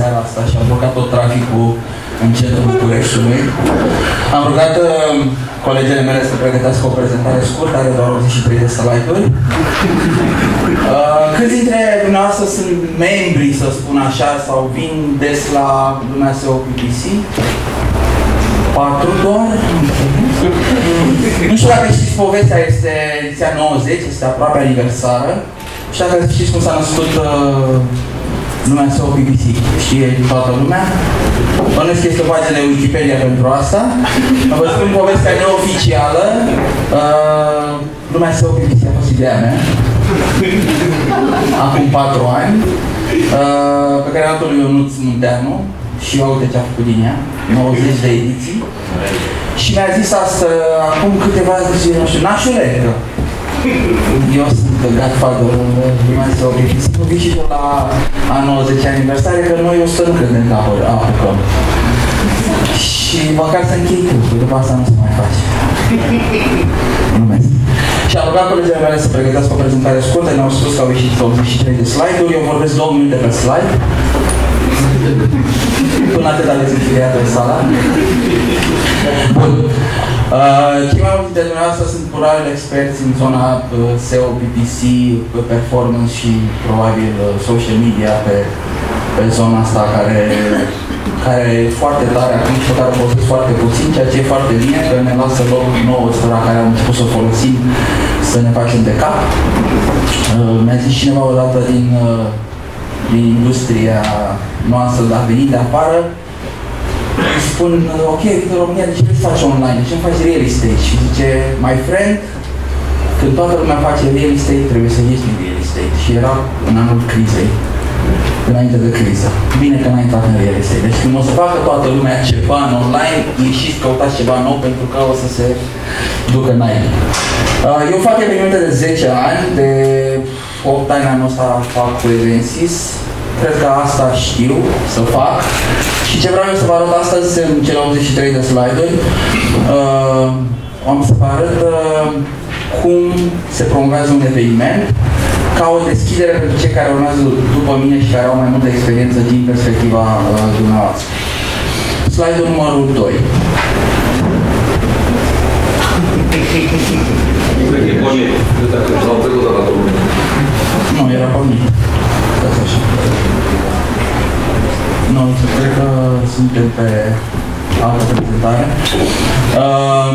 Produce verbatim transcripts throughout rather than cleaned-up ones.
seara asta și am blocat tot traficul în centrul Bucureștiului. Am rugat uh, colegele mele să pregătească o prezentare scurtă, are doar optzeci și trei de slide-uri. Uh, câți dintre dumneavoastră sunt membri, să spun așa, sau vin des la lumea S E O P P C? Patru doar? Nu știu dacă știți povestea, este ediția nouăzeci, este aproape aniversară. Și dacă știți cum s-a născut uh, lumea S E O P P C, știe toată lumea. Bănuiesc că este o pagină de Wikipedia pentru asta. Vă spun povestea neoficială. Uh, lumea S E O P P C a fost ideea mea. Acum patru ani. Uh, pe care am dat-o lui Ionuț Munteanu. Și eu uite ce-a făcut din ea. nouăzeci de ediții. Și mi-a zis asta acum câteva zile, nu știu, nașule, că eu sunt godfather lumea S E O P P C. Nu vii și tu la a nouăzecea aniversare, că noi o să nu credem că apucăm. Și măcar să închei tu, că după asta nu se mai face. Mulțumesc. Și am rugat colegii mele să pregătească o prezentare scurtă, ne-au spus că au ieșit optzeci și trei de slide-uri, eu vorbesc două minute pe slide. Până atât aveți închiriat în sala. Bun. Uh, cei mai mulți dintre dumneavoastră sunt probabil experți în zona uh, S E O, P P C, performance și probabil uh, social media pe, pe zona asta care, care e foarte tare acum și pe care o folosesc foarte puțin, ceea ce e foarte bine, că ne lasă loc nouă ăsta care am început să o folosim să ne facem de cap. Uh, mi-a zis cineva odată din, uh, din industria noastră, dar venit de afară, îi spun, ok, în România, de ce vrei să faci online? De ce nu faci real estate? Și zice, my friend, când toată lumea face real estate, trebuie să ieși din real estate. Și era în anul crizei, înainte de criză. Bine că n-a intrat în real estate. Deci când o să facă toată lumea ceva în online, ieșiți, căutați ceva nou, pentru că o să se ducă înainte. Eu fac evenimente de zece ani, de opt ani anul ăsta fac cu Evensis. Cred că asta știu să fac. Și ce vreau eu să vă arăt astăzi sunt cele optzeci și trei de slide-uri. Uh, am să vă arăt uh, cum se promovează un eveniment ca o deschidere pentru cei care urmează după mine și care au mai multă experiență din perspectiva uh, dumneavoastră. Slide-ul numărul doi. Nu, era pe mine. Nu, cred că suntem pe altă prezentare. Um,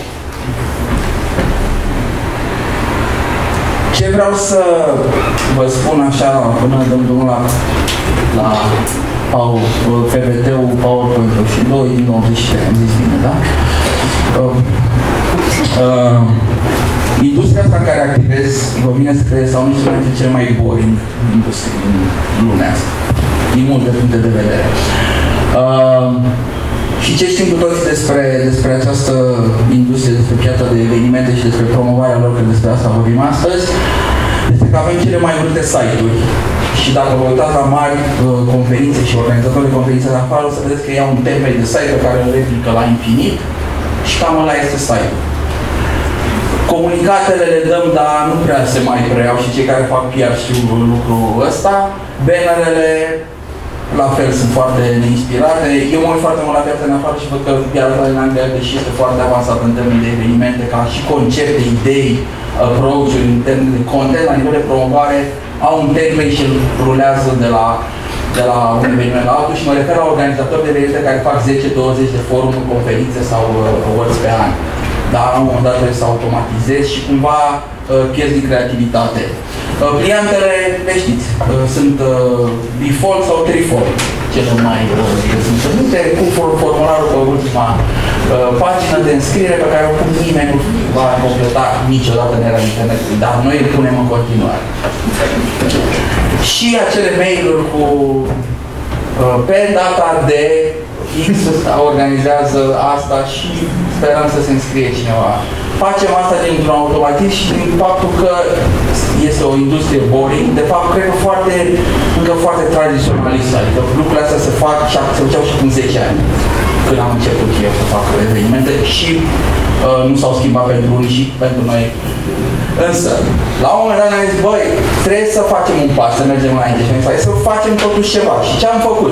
ce vreau să vă spun așa, până dăm drumul la, la P P T-ul, PowerPoint-ul și doi din optzeci și trei, am zis bine, da? Um, um, Industria asta în care activez, vă vine să credeți, sau nu este una dintre cele mai boring industrie din lumea asta, din multe puncte de vedere. Uh, și ce știm cu toți despre, despre această industrie, despre piața de evenimente și despre promovarea lor, că despre asta vorbim astăzi, este că avem cele mai multe site-uri. Și dacă vă uitați la mari uh, conferințe și organizatori de conferințe de afară, o să vedeți că iau un template de site pe care îl replică la infinit și cam ăla este site-ul. Comunicatele le dăm, dar nu prea se mai preiau și cei care fac P R știu lucrul ăsta. Bannerele, la fel, sunt foarte neinspirate. Eu mă uit foarte mult la piața în afară și văd că piața în Anglia, deși este foarte avansată în termeni de evenimente, ca și concepte, idei, approach-uri, în termeni de content, la nivel de promovare, au un template și îl rulează de la, de la un eveniment la altul și mă refer la organizatori de evenimente care fac zece douăzeci de forumuri, conferințe sau awards pe an. Dar la un moment dat trebuie să automatizezi și cumva uh, pierzi din creativitate. Uh, clientele, le știți, uh, sunt uh, default sau trifold, cele mai prezentăminte, cu formularul pe ultima uh, pagină de înscriere pe care o pun nimeni nu va completa niciodată în era internetului, dar noi îl punem în continuare. Și acele mail-uri cu uh, pe data de X organizează asta și sperăm să se înscrie cineva. Facem asta dintr-un automatism și din faptul că este o industrie boring, de fapt, cred că foarte, încă foarte tradiționalistă. Adică lucrurile astea se fac și se făceau și în zece ani, când am început eu să fac evenimente și uh, nu s-au schimbat pentru unii și pentru noi. Însă, la un moment dat ne-am zis, băi, trebuie să facem un pas, să mergem înainte și am zis, să facem totuși ceva. Și ce am făcut?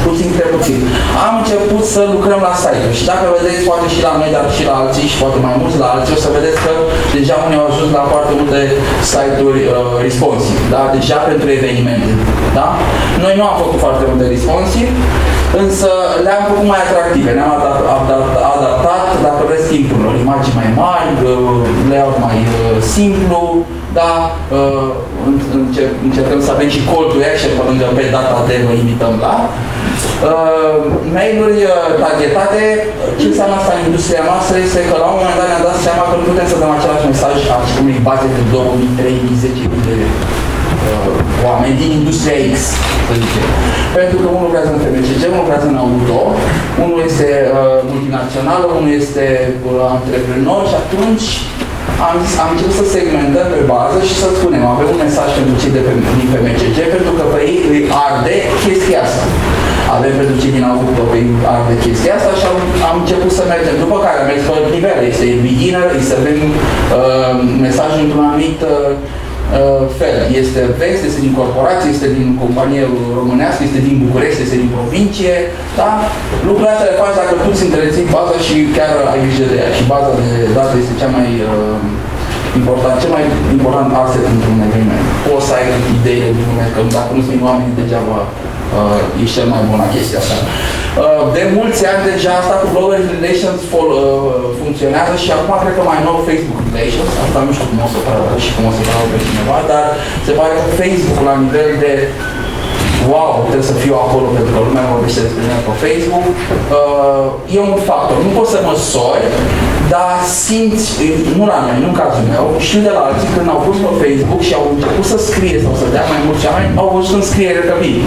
puțin câte puțin. Am început să lucrăm la site-uri și dacă vedeți, poate și la noi, dar și la alții și poate mai mulți la alții, o să vedeți că deja unii au ajuns la foarte multe site-uri uh, responsive, da? Deja pentru evenimente, da? Noi nu am făcut foarte multe responsive, însă le-am făcut mai atractive, ne-am adaptat, dacă vreți, timpurilor, imagini mai mari, layout mai uh, simplu, da, uh, încercăm să avem și call to action, pe lângă pe data de vă invităm la. Uh, mail-uri uh, targetate, ce înseamnă asta în industria noastră este că la un moment dat ne-am dat seama că nu putem să dăm același mesaj a unei baze de două mii, trei mii, zece mii de uh, oameni din industria X, să zicem. Pentru că unul lucrează în F M C G, unul lucrează în auto, unul este uh, multinațional, unul este uh, antreprenor și atunci am, zis, am început să segmentăm pe bază și să spunem, avem un mesaj pentru cei de pe, din F M C G, pentru că pe ei îi arde chestia asta. Avem pentru cei din auto pe ei arde chestia asta și am, am început să mergem. După care am mers pe nivel, este beginner, îi servim uh, mesajul într-un anumit uh, fel. Este vest, este din corporație, este din companie românească, este din București, este din provincie, da? Lucrurile astea le faci dacă tu îți întreții baza și chiar ai grijă de ea. Și baza de date este cea mai uh, important, cel mai important asset într-un eveniment. Poți să ai ideile din lume, că dacă nu sunt oameni degeaba uh, ești cel mai bun la chestia asta. Uh, de mulți ani deja asta cu Blogger Relations uh, funcționează și acum cred că mai nou Facebook Relations, asta nu știu cum o să facă și cum o să facă pe cineva, dar se pare că Facebook la nivel de wow, trebuie să fiu acolo pentru că lumea vorbește despre mine pe Facebook, uh, e un factor. Nu poți să măsori, dar simți, nu la mine, nu în cazul meu, știu de la alții când au pus pe Facebook și au început să scrie sau să dea mai mulți oameni, au văzut în scriere că vin.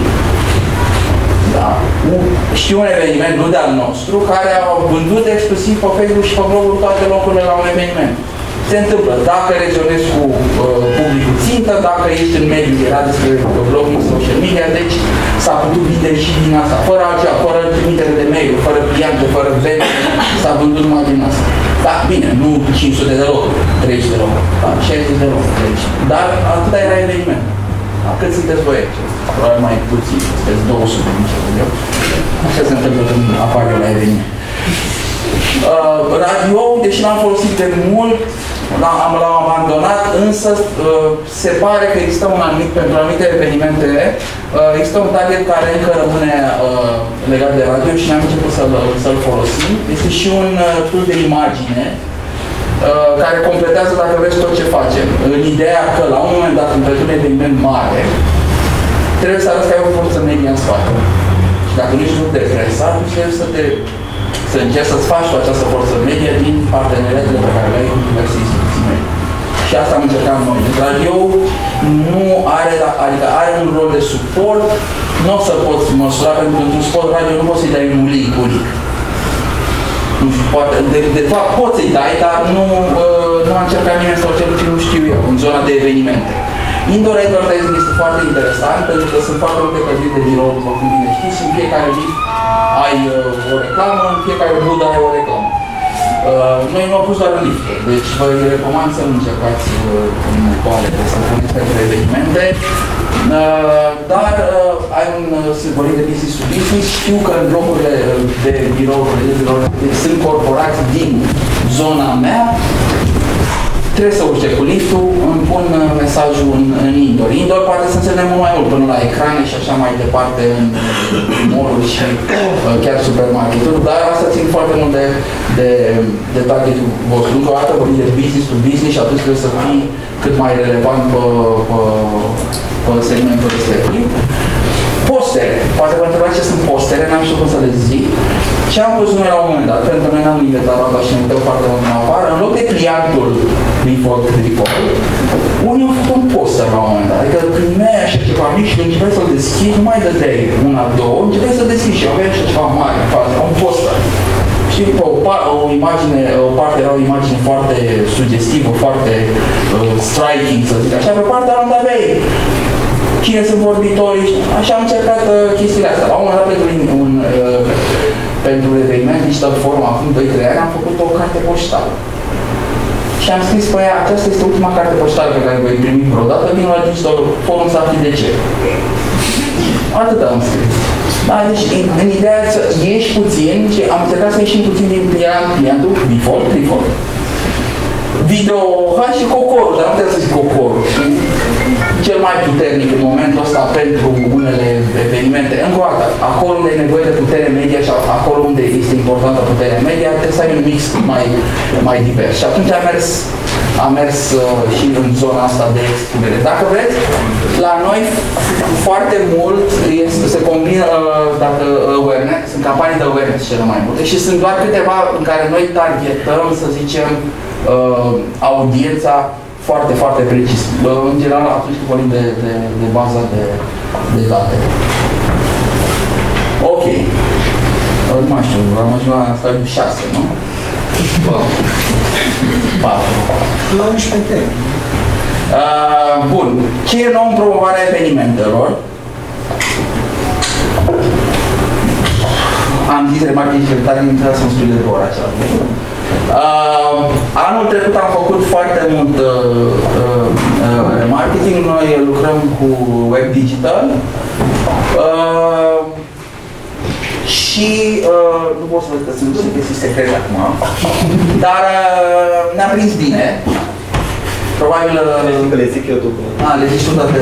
Da. Știu un eveniment, nu de-al nostru, care au vândut exclusiv pe Facebook și pe blogul toate locurile la un eveniment. Se întâmplă, dacă rezonezi cu uh, publicul țintă, dacă ești în mediul, era despre blogging, social media, deci s-a putut vinde și din asta, fără altceva, fără trimitere de mail, fără cliente, fără vende, s-a vândut numai din asta. Da, bine, nu cinci sute de locuri, trei sute de locuri, da, șaizeci de locuri, deci. Dar atâta era eveniment. Da, cât sunteți voi aici? Probabil mai puțin, sunteți două sute, nu știu eu. Așa se întâmplă când apar eu la eveniment. Uh, radio, deși l-am folosit de mult, l-am abandonat, însă uh, se pare că există un anumit, pentru anumite evenimente, uh, există un target care încă rămâne uh, legat de radio și ne-am început să-l să folosim. Este și un uh, tool de imagine uh, care completează, dacă vreți, tot ce facem. În ideea că, la un moment dat, într-un un eveniment mare, trebuie să arăți că ai o forță media în spate. Și dacă nu ești de presă, atunci trebuie să te să încerci să-ți faci cu această forță media din parteneretele pe care le ai cu diverse instituții medii. Și asta am încercat noi. Radio nu are, adică are un rol de suport, nu o să poți măsura, pentru că într-un spot radio nu poți să-i dai un link unic. Nu știu, poate, de, de fapt poți să-i dai, dar nu, uh, nu a încercat nimeni sau cel puțin nu știu eu, în zona de evenimente. Indoor advertising este foarte interesant, pentru că sunt foarte multe căziri de birou, după cum bine știți, și în fiecare zi ai uh, o reclamă, în fiecare budă ai o reclamă. Uh, noi nu am pus doar în lift, deci vă recomand să nu încercați uh, în toalete, să puneți pentru evenimente. Uh, dar uh, ai un uh, vorbim de business to business, știu că în blocurile de birou, de birou deci sunt corporații din zona mea, trebuie să urce cu liftul, îmi pun mesajul în, în indoor. Indoor poate să înțelegem mult mai mult, până la ecrane și așa mai departe, în mall-uri și uh, chiar supermarketuri, dar asta țin foarte mult de, de, de targetul vostru. Încă o dată vorbim de business to business și atunci trebuie să fii cât mai relevant pe, pe, pe segmentul respectiv. Postere. Poate vă întrebați ce sunt postere, n-am știut cum să le zic. Ce am văzut noi la un moment dat, pentru că noi n-am inventat asta și ne uităm foarte mult în afară, în loc de clientul default default, unii au făcut un poster la un moment dat. Adică primeai așa ceva mic și începeai să-l deschizi, nu mai dădeai una, două, începeai să deschizi și aveai așa ceva mare în față, un poster. Știi, o, o imagine, o parte era o imagine foarte sugestivă, foarte uh, striking, să zic așa, pe partea altă aveai cine sunt vorbitorii, așa am încercat uh, chestiile astea. La un moment dat, pentru un, uh, pentru eveniment digital forum, acum doi trei ani, am făcut o carte poștală. Și am scris pe ea, aceasta este ultima carte poștală pe care voi primi vreodată, vin la digital forum să afli de ce. Atât am scris. Da, deci în, în ideea să ieși puțin, și am încercat să ieșim puțin din clientul, default, default, video, hai și cocorul, dar nu trebuie să zic cocorul, știi? Cel mai puternic în momentul ăsta pentru unele evenimente. Încă o dată, acolo unde e nevoie de putere media și acolo unde este importantă puterea media, trebuie să ai un mix mai, mai divers. Și atunci am mers, am mers uh, și în zona asta de extindere. Dacă vreți, la noi foarte mult este, se combină uh, dacă awareness, sunt campanii de awareness cele mai multe și sunt doar câteva în care noi targetăm, să zicem, uh, audiența foarte, foarte precis. În general, atunci când vorbim de, de, de baza de, de date. Ok. Nu mai știu, am ajuns la stadiul șase, nu? patru. La unsprezece teme. Uh, bun. Ce e nou în promovarea evenimentelor? Am zis remarche și tare, nu trebuie să-mi spui de două ori așa. Uh, anul trecut am făcut foarte mult uh, uh, marketing. Noi lucrăm cu web digital. Uh, și uh, nu pot să văd că sunt chestii secrete acum, dar uh, ne-a prins bine. Probabil... Știu că le zic eu după. A, le zici tu toate.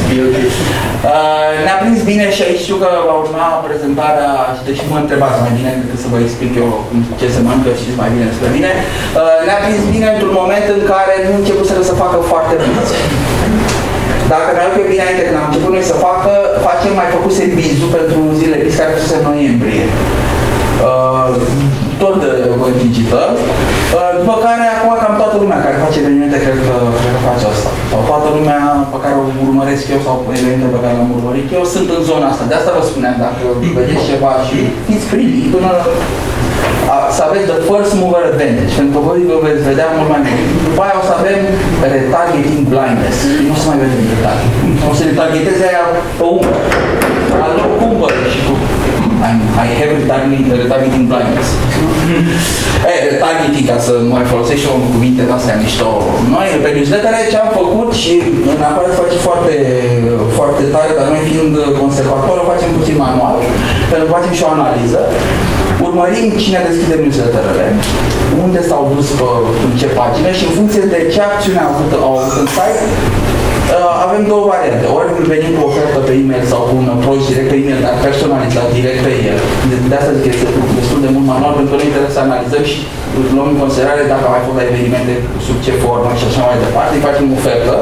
uh, Ne-a prins bine și aici știu că va urma prezentarea, și deși mă întrebați mai bine decât să vă explic eu ce se mănâncă, știți mai bine despre mine. uh, Ne-a prins bine într-un moment în care nu începuseră să facă foarte mulți. Dacă mi-aduc eu bine înainte, când am început noi să facă, facem mai făcut serviciu pentru zilele X care fusese în noiembrie. Uh, tot de web digital. Uh, după care, acum cam toată lumea care face evenimente, cred că, cred că face asta. Sau toată lumea pe care o urmăresc eu sau evenimente pe care le-am urmărit eu, sunt în zona asta. De asta vă spuneam, dacă vedeți ceva și fiți primii, până a, să aveți the first mover advantage, pentru că voi vă veți vedea mult mai mult. După aia o să avem retargeting blindness. Nu se mai vede retargeting. O să retargeteze aia pe umbră. Alor cumpără și cu I'm, I have retargeting, retargeting blindness. E, retargeting, ca să nu mai folosesc și eu cuvinte de-astea mișto. Noi, pe newsletter, ce am făcut și în afară se face foarte, foarte tare, dar noi fiind conservatori, o facem puțin manual, pentru că facem și o analiză. Urmărim cine deschide newsletterele, unde s-au dus pe în ce pagine și în funcție de ce acțiune au avut, au avut în site, avem două variante. Ori venim cu o ofertă pe e-mail sau cu un approach direct pe e-mail, dar personalizat direct pe el. De, de asta zic că este destul de mult manual, pentru că noi trebuie să analizăm și luăm în considerare dacă mai fost la evenimente, sub ce formă și așa mai departe, îi facem o ofertă.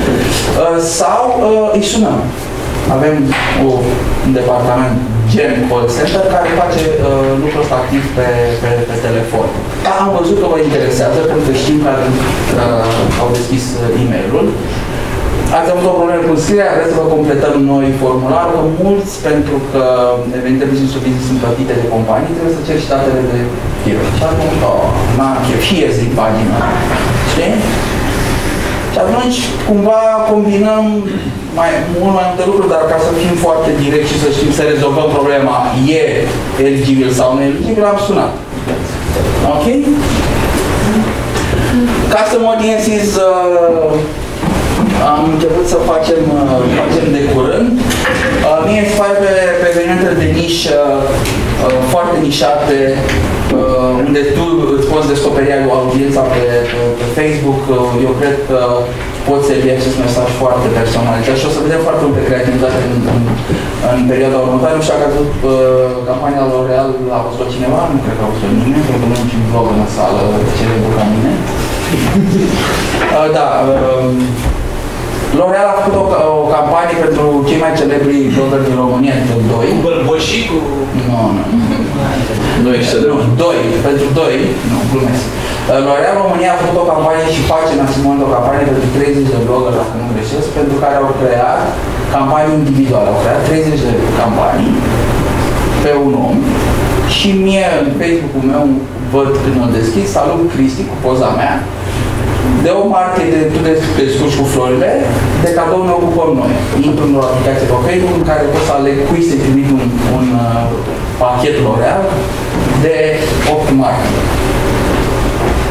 Sau îi sunăm. Avem o, un departament gen call center care face uh, lucrul ăsta activ pe, pe, pe telefon. Da, am văzut că vă interesează, pentru că știm că uh, au deschis uh, e-mailul. Ați avut o problemă cu scrierea, vreți să vă completăm noi formularul. Mulți, pentru că evenimente business to business sunt plătite de companii, trebuie să ceri și datele de firmă. Și atunci, oh, n-am chef, și ies din pagina. Știi? Și atunci, cumva, combinăm mai, mult mai multe lucruri, dar ca să fim foarte direct și să știm să rezolvăm problema, e eligibil sau nu eligibil, am sunat. Ok? Custom audiences, uh, am început să facem, uh, facem de curând. Uh, mie îmi pare pe, pe evenimentele de nișă, uh, foarte nișate, uh, unde tu îți poți descoperi audiența pe, pe, pe Facebook. Uh, eu cred că poți servi acest mesaj foarte personalizat și o să vedem foarte multe creativitate în, în, în perioada următoare. Nu știu dacă a văzut uh, campania L'Oreal, a văzut cineva? Nu cred că a văzut nimeni, pentru că nu am niciun vlog în sală celebru ca mine. uh, da, uh, L'Oreal a făcut o, o campanie pentru cei mai celebri blogger din România, între doi. Cu Bălboșicu? Nu, nu. Nu ești să Nu, doi, pentru doi, nu, glumesc. L'Oreal România a făcut o campanie și face în acest moment o campanie pentru treizeci de blogger, dacă nu greșesc, pentru care au creat campanii individuale. Au creat treizeci de campanii pe un om și mie, în Facebook-ul meu, văd când mă deschid, salut Cristi cu poza mea, de o marche de tu descurci cu florile, de cadou ne ocupăm noi. Intru în o aplicație pe Facebook în care pot să aleg cui să trimit un, un uh, pachet L'Oreal de opt marche.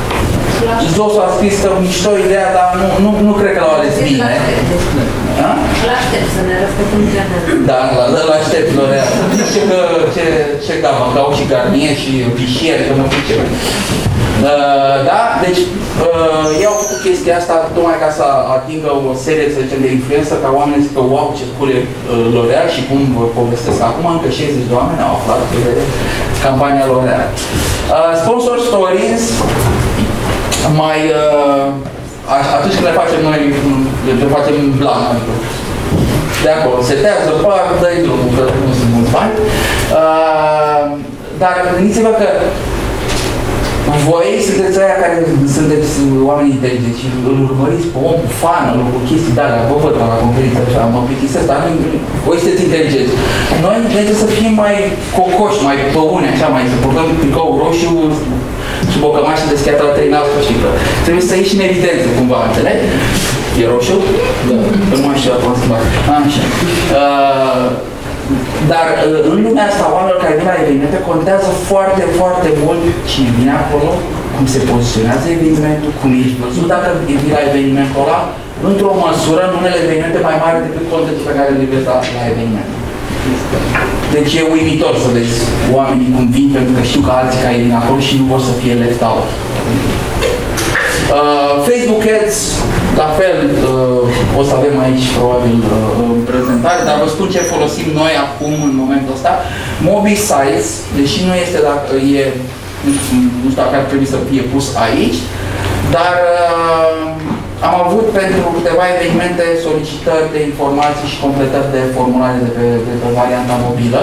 Zosul a scris că mișto ideea, dar nu, nu, nu cred că l-au ales bine. Îl aștept să ne răspundem general. Da, îl aștept, Lorea. Zice că ce, ce gama, dau și garnie și fișiere, că nu știu ce. Uh, da, deci uh, eu au făcut chestia asta tocmai ca să atingă o serie, să zicem, de influență, ca oamenii zic că wow, ce spune uh, L'Oreal și cum vă povestesc acum, încă șaizeci de oameni au aflat de campania L'Oreal. Uh, sponsor Stories, mai uh, atunci când le facem noi, le facem blană, de acolo, setează, pac, dă-i drumul, că nu sunt mulți bani. Uh, dar gândiți-vă că voi sunteți aia care sunteți oameni inteligenți și îl urmăriți pe om cu fană, cu chestii de-alea, vă văd la conferință așa, mă plictisesc, dar voi sunteți inteligenți. Noi trebuie să fim mai cocoși, mai păune, așa, mai să purtăm tricou roșu sub o cămașă deschiată la trei altă, știi că trebuie să ieși în evidență cumva, înțelegi? E roșu? Da. Nu mai știu, acum schimbat. Așa. Uh, Dar în lumea asta, oamenilor care vin la evenimente, contează foarte, foarte mult cine vine acolo, cum se poziționează evenimentul, cum ești văzut dacă vii la evenimentul ăla, într-o măsură, în unele evenimente mai mari decât contentul pe care le vezi la, la eveniment. Deci e uimitor să vezi oamenii cum vin, pentru că știu că alții care vin acolo și nu vor să fie left out. Uh, Facebook Ads, la fel, uh, o să avem aici probabil uh, prezentare, dar vă spun ce folosim noi acum în momentul ăsta. Mobi Sites, deși nu este dacă e, nu știu dacă ar trebui să fie pus aici, dar uh, am avut pentru câteva evenimente solicitări de informații și completări de formulare de pe, de pe varianta mobilă.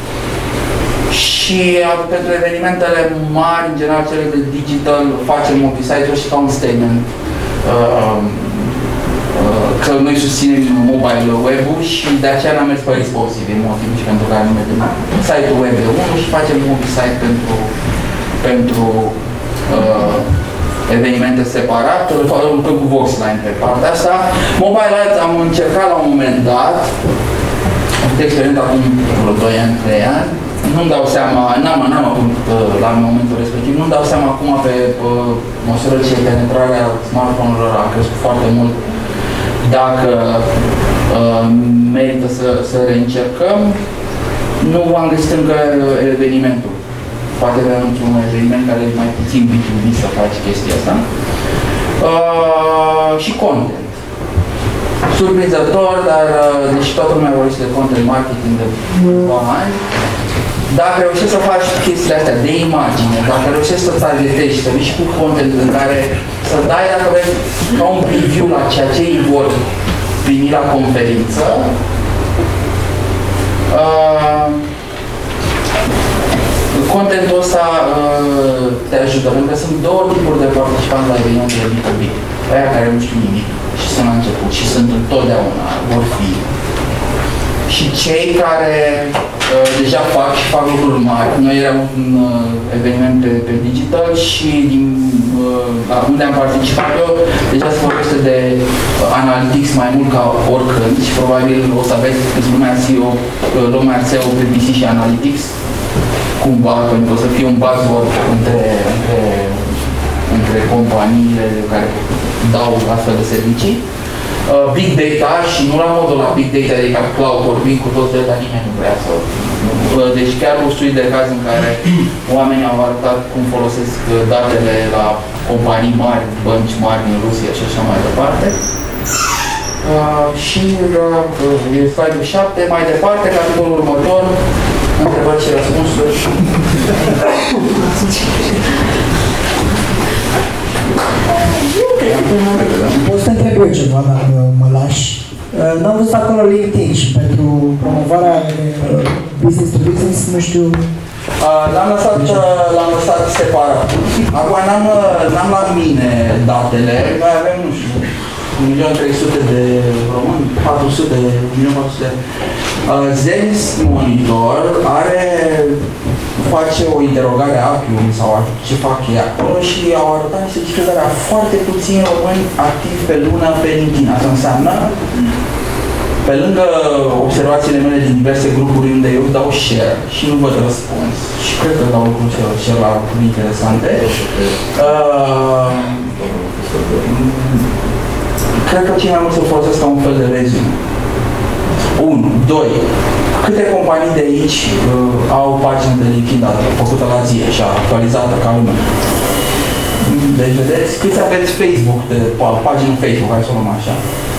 Și pentru evenimentele mari, în general cele de digital, facem multi-site-uri și ca un statement. Uh, uh, că noi susținem mobile web-ul și de aceea n-am mers pe responsive, e motivul și pentru care nu mergem site-ul web de unul și facem multi-site pentru, pentru uh, evenimente separate, lucrăm cu Voxline pe partea asta. Mobile Ads am încercat la un moment dat, am făcut experiență acum vreo doi ani, trei ani, nu-mi dau seama, n-am avut la momentul respectiv, nu-mi dau seama acum pe, pe măsură ce penetrarea smartphone-urilor a crescut foarte mult, dacă uh, merită să, să reîncercăm. Nu am găsit încă evenimentul. Poate că într-un eveniment care e mai puțin B doi B să faci chestia asta. Uh, și content. Surprinzător, dar deși toată lumea vorbește de content marketing de câțiva ani, dacă reușești să faci chestiile astea de imagine, dacă reușești să targetezi și să vii și cu content în care să dai, dacă vrei, ca un preview la ceea ce ei vor primi la conferință, uh, contentul ăsta uh, te ajută, pentru că sunt două tipuri de participanți la evenimentele B doi B. Aia care nu știu nimic și sunt la început și sunt întotdeauna, vor fi. Și cei care uh, deja fac și fac lucruri mari. Noi eram un uh, eveniment pe, pe digital și din uh, unde am participat eu, deja se vorbește de uh, analytics mai mult ca oricând și probabil o să aveți lumea S E O, uh, lumea S E O, P P C și analytics cumva, pentru că o să fie un buzzword între, între, între companiile care dau astfel de servicii. Uh, big data și nu la modul la big data, adică cloud, vorbim cu toți data, nimeni nu vrea să... Uh, deci chiar un studiu de caz în care oamenii au arătat cum folosesc datele la companii mari, bănci mari din Rusia și așa mai departe. Uh, și uh, e slide-ul șapte, mai departe, capitolul următor, întrebări și răspunsuri. Poți să întreb eu ceva, dacă mă lași. N-am văzut acolo LinkedIn și pentru promovarea business to business, nu știu... L-am lăsat, l-am lăsat separat. Acum n-am la mine datele, noi avem, nu știu, un milion trei sute de români, patru sute, un milion patru sute. Zenith Monitor are, face o interogare a Appium sau ce fac ei acolo și au arătat niște cifre care au foarte puțini români activi pe lună pe LinkedIn. Asta înseamnă, pe lângă observațiile mele din diverse grupuri unde eu dau share și nu văd răspuns și cred că dau lucruri share la lucruri interesante, uh, cred că cei mai mulți o folosesc ca un fel de rezume. unu. doi. Câte companii de aici uh, au pagină de LinkedIn făcută la zi, așa, actualizată ca lumea? Deci, vedeți, câți aveți Facebook, de pagină Facebook, hai să o luăm așa.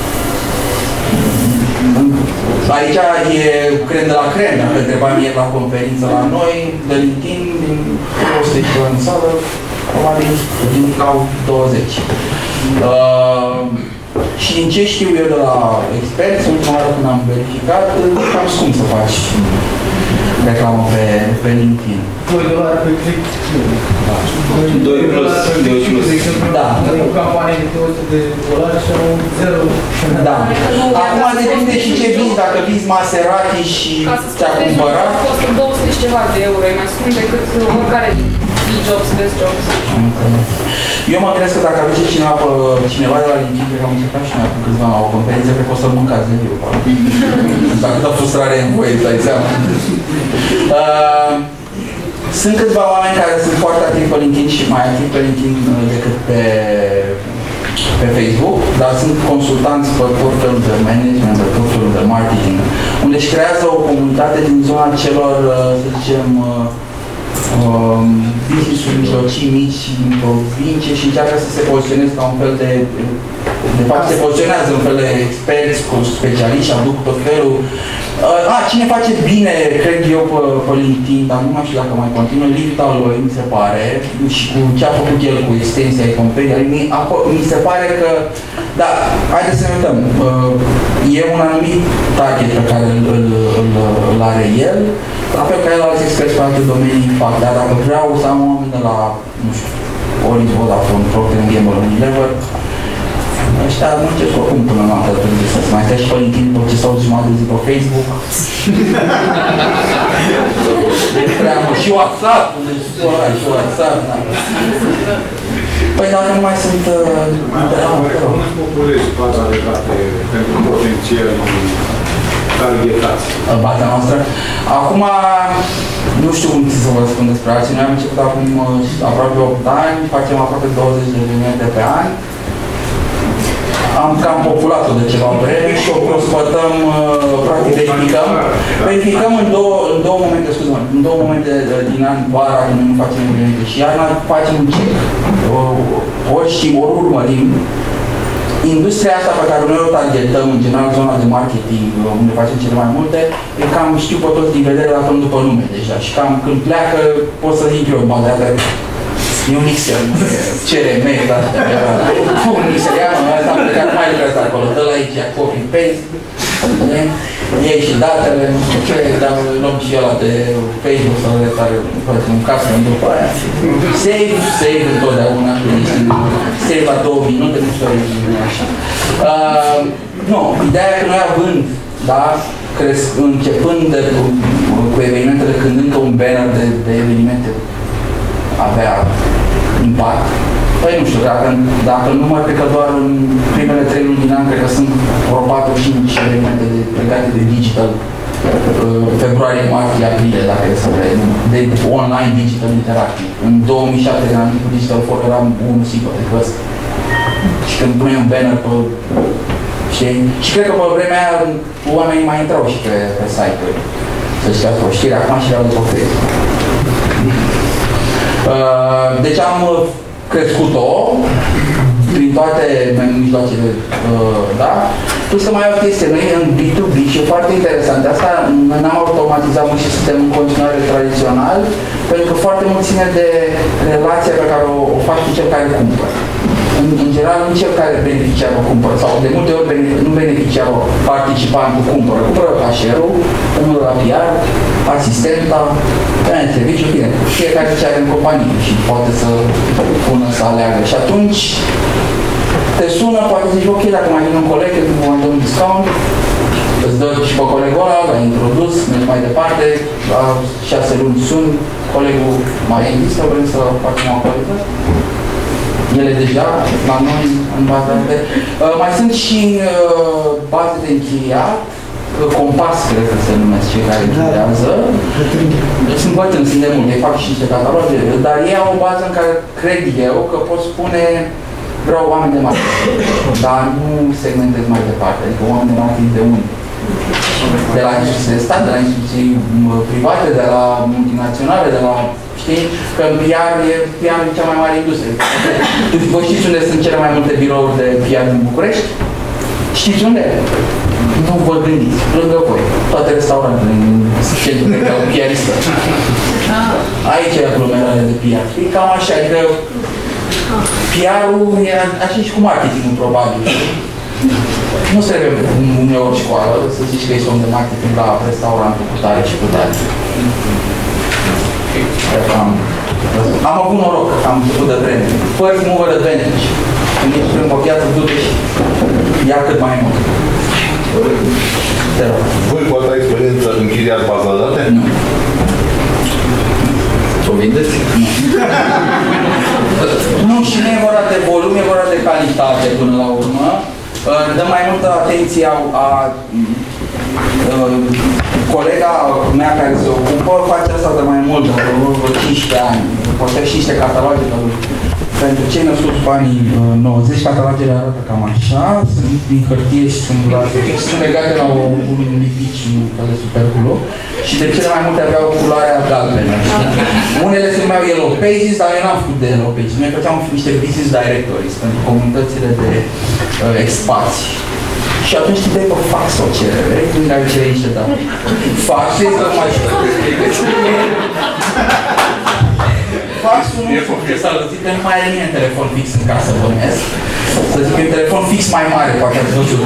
Aici e crem de la crem, dacă întrebam ieri la conferință la noi, de LinkedIn, din o sută în sală, probabil din au douăzeci. Uh, și din ce știu eu de la experți, ultima oară când am verificat, cam scump să faci reclamă pe, pe LinkedIn. doi dolari pe click. doi plus, doi plus. Da. O campanie de două sute de dolari și au zero. Da. Acum depinde și ce vinzi, dacă vinzi Maserati și ți-a cumpărat. Costă două sute și ceva de euro, e mai scump decât oricare e-jobs, best jobs. Eu mă gândesc că dacă aduce cineva, cineva de la LinkedIn, cred că am încercat și noi acum câțiva la o conferință, cred că o să-l mâncați de viu. Dacă câtă frustrare e în voi, îți dai seama. Uh, sunt câțiva oameni care sunt foarte activi pe LinkedIn și mai activi pe LinkedIn decât pe, pe Facebook, dar sunt consultanți pe tot felul de management, pe tot felul de marketing, unde își creează o comunitate din zona celor, să zicem, Um, business-uri mijlocii mici din provincie și încearcă să se poziționeze ca un fel de... De fapt, se poziționează un fel de experți, cu specialiști și aduc tot felul. Uh, a, cine face bine, cred eu, pe, pe LinkedIn, dar nu mai știu dacă mai continuă, lifta lui, mi se pare, și cu ce a făcut el cu extensia e companie, mi, mi se pare că... Da, haideți să ne uităm. Uh, e un anumit target pe care îl, îl, îl, îl are el, la fel ca el alți experți pe alte domenii fac, dar dacă vreau să am oameni de la, nu știu, Orange, Vodafone, Procter and Gamble, Unilever, ăștia nu încep oricum până noaptea târziu să mai stai și pe LinkedIn după ce s-au jumătate de zi pe Facebook. Deci prea mult. Și WhatsApp, deci și WhatsApp, da. Păi dacă nu mai sunt... Cum îți populești baza de date pentru potențial targetați? Baza noastră. Acum, nu știu cum să vă spun despre alții. Noi am început acum aproape opt ani, facem aproape douăzeci de evenimente pe an. Am cam populat-o de ceva vreme și o prospătăm, practic verificăm. Verificăm în două, în două momente, scuze-mă, în două momente din an, vara, când nu facem evenimente și iarna, facem un check. Ori știm, ori urmărim. Industria asta pe care noi o targetăm, în general zona de marketing, unde facem cele mai multe, e cam știu pe toți din vedere, dacă nu după nume deja. Și cam când pleacă, pot să zic eu, bă, de e un Excel, C R M, de-astea, un Excel, ia mă, ăsta am plecat, mai lucrează acolo, dă la aici, copy-paste, iei și datele, nu știu ce, dar luăm și ăla de Facebook sau de care facem un casă după aia. Save, save întotdeauna, save la două minute, nu știu, așa. Uh, nu, ideea e că noi având, da, cresc, începând de, cu evenimentele, când încă un banner de, de evenimente avea impact. Păi nu știu, dacă, dacă nu mai cred că doar în primele trei luni din an, cred că sunt vreo patru cinci evenimente de, legate de digital, februarie, martie, aprilie, dacă e să vrei, de online digital interactiv. În două mii șapte, când am venit cu Digital Forum, eram unul singur, adică ăsta. Și când puneai un banner pe... Știi? Și cred că pe vremea aia oamenii mai intrau și pe, pe site-uri. Să știați o știre, acum și le-au după Facebook. Uh, deci am crescut-o prin toate mijloacele, uh, da? Plus că mai e o chestie, noi în B doi B și e foarte interesant. Asta noi n-am automatizat mult și suntem în continuare tradițional, pentru că foarte mult ține de relația pe care o, o faci cu cel care cumpără. În, în general, nu cel care beneficiarul cumpără, sau de multe ori nu beneficiarul participantul cumpără. Cumpără cașerul, unul la P R, asistenta, în serviciu, bine, fiecare ce are în companie și poate să pună să aleagă. Și atunci te sună, poate zici, ok, dacă mai vine un coleg, îți mai dă un discount, îți dă și pe colegul ăla, l-ai introdus, mergi mai departe, la șase luni sun, colegul mai există, vrem să facem o actualitate. Ele deja, la noi, în baza de... Uh, mai sunt și uh, baze de închiriat, Compas, cred că se numesc cei care închiriază. Da. Sunt bătrâni, sunt de mult, ei fac și niște cataloge, dar ei au o bază în care cred eu că pot spune vreau oameni de marketing, dar nu segmentez mai departe, adică oameni de marketing de unde. de la instituții de stat, de la instituții private, de la multinaționale, de la, știi, că P R e, P R e cea mai mare industrie. Vă știți unde sunt cele mai multe birouri de P R din București? Știți unde? Nu vă gândiți, lângă voi. Toate restaurantele în centru de ca o piaristă. Aici e aglomerare de P R. E cam așa, adică P R-ul e așa și cu marketingul, probabil. Nu se trebuie uneori școală, să zici că ești om de marketing la restaurantul cu tare și cu tare. Am, am avut noroc, am început de vreme. First mover advantage. Când ești prin o piață, du-te și ia cât mai mult. Te rog. Voi cu alta experiență închiriați baza de date? Nu. O vindeți? Nu, și nu e vorba de volum, e vorba de calitate până la urmă. Dă mai multă atenție a, a, a colega mea care se ocupă, face asta de mai mult, de vreo cincisprezece ani. Poate și niște cataloge pentru cei născuți cu anii nouăzeci, catalogele arată cam așa, sunt din hârtie și sunt, sunt legate la un lipici, un fel de superglu, și de cele mai multe aveau culoarea galbenă. Unele se numeau Yellow Pages, dar eu n-am făcut de Yellow Pages. Noi făceam niște business directories pentru comunitățile de uh, expați. Și atunci te dai pe fax o cerere, când ai cere niște date. Faxul este o mașină. Faxul nu știu, s-a lăsit că nu mai are nimeni telefon fix în casă, bănesc. Să zic că e un telefon fix mai mare, poate ați văzut.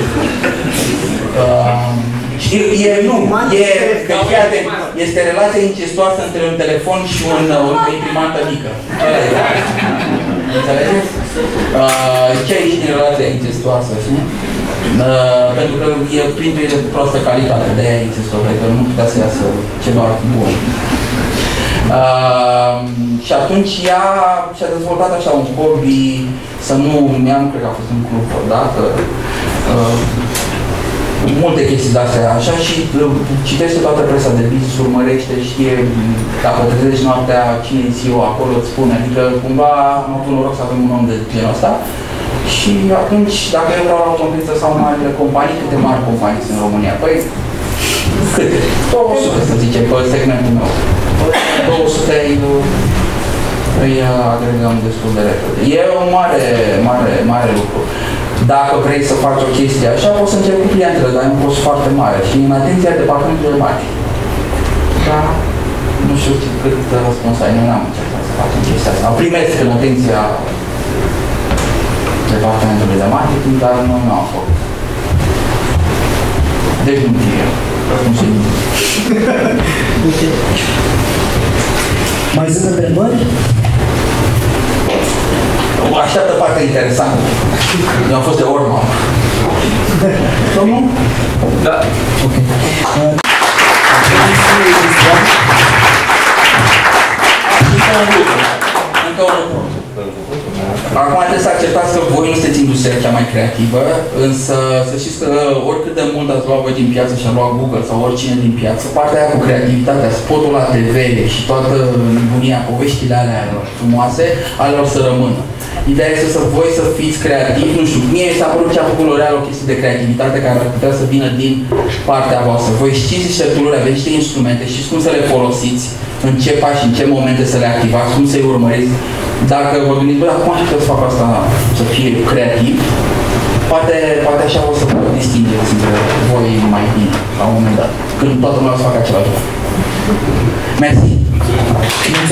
E, e, nu, e, fiate, este relația incestuoasă între un telefon și un, o imprimantă mică. Înțelegeți? Uh, ce aici din relația incestuoasă, știi? Uh, pentru că e printul e de prostă calitate, de aia incestuoasă, adică nu putea să iasă ceva bun. Uh, și atunci ea și-a dezvoltat așa un hobby, să nu, ea nu cred că a fost în club odată, uh, multe chestii de-astea așa și citește toată presa de business, urmărește, știe dacă te trezești noaptea, cine e C E O acolo, îți spune, adică cumva am avut noroc să avem un om de genul ăsta și atunci, dacă eu vreau la o conferință sau marile companii, câte mari companii sunt în România? Păi, câte? două sute să zicem, pe segmentul meu. două sute îi agregăm destul de repede. E un mare, mare, mare lucru. Dacă vrei să faci o chestie așa, poți să începi cu clientele, dar e un cost foarte mare și în atenția departamentului de marketing. Da? Nu știu cât răspuns ai, noi n-am încercat să facem chestia asta. Primesc în atenția departamentului de marketing, dar noi nu am făcut. Deci nu știu. Răspunsul e Mai sunt întrebări? O așteaptă partea interesantă. Eu am fost de urmă. Domnul? Da. Ok. Încă un lucru. Acum trebuie să acceptați că voi nu sunteți industria cea mai creativă, însă să știți că oricât de mult ați luat voi din piață și a luat Google sau oricine din piață, partea aia cu creativitatea, spotul la T V și toată nebunia, poveștile alea frumoase, alea o să rămână. Ideea este să voi să fiți creativi, nu știu, mie mi s-a părut ce a făcut L'Oreal o chestie de creativitate care ar putea să vină din partea voastră. Voi știți niște tool-uri, aveți niște instrumente, știți cum să le folosiți, în ce pași, în ce momente să le activați, cum să-i urmăriți. Dacă vă gândiți, bă, acum aș putea să fac asta, să fie creativ, poate, poate așa o să vă distingeți între voi mai bine, la un moment dat, când toată lumea o să facă același lucru. Mersi!